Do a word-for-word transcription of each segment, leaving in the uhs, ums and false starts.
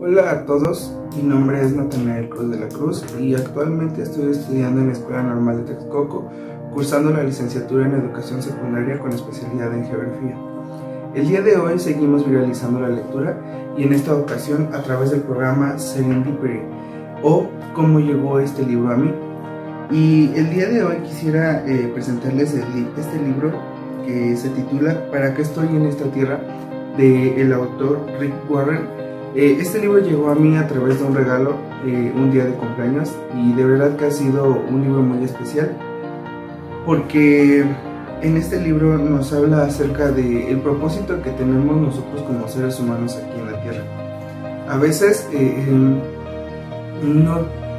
Hola a todos, mi nombre es Natanael Cruz de la Cruz y actualmente estoy estudiando en la Escuela Normal de Texcoco, cursando la licenciatura en Educación Secundaria con especialidad en Geografía. El día de hoy seguimos viralizando la lectura y en esta ocasión a través del programa Serendipity o Cómo llegó este libro a mí. Y el día de hoy quisiera eh, presentarles el, este libro que se titula ¿Para qué estoy en esta tierra?, del autor Rick Warren. Eh, este libro llegó a mí a través de un regalo, eh, un día de cumpleaños, y de verdad que ha sido un libro muy especial porque en este libro nos habla acerca del propósito que tenemos nosotros como seres humanos aquí en la Tierra. A veces eh, no,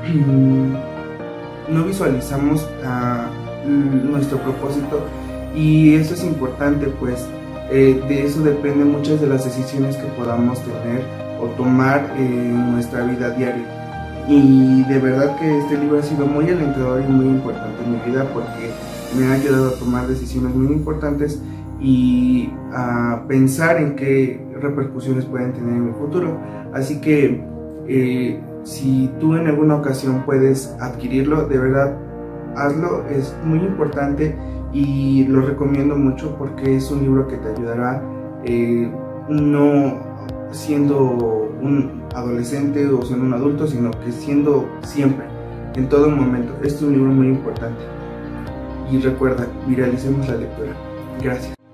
no visualizamos uh, nuestro propósito, y eso es importante, pues eh, de eso depende muchas de las decisiones que podamos tener o tomar en nuestra vida diaria. Y de verdad que este libro ha sido muy alentador y muy importante en mi vida porque me ha ayudado a tomar decisiones muy importantes y a pensar en qué repercusiones pueden tener en mi futuro. Así que eh, si tú en alguna ocasión puedes adquirirlo, de verdad hazlo, es muy importante y lo recomiendo mucho porque es un libro que te ayudará eh, no siendo un adolescente o siendo un adulto, sino que siendo siempre, en todo momento. Este es un libro muy importante y recuerda, viralicemos la lectura. Gracias.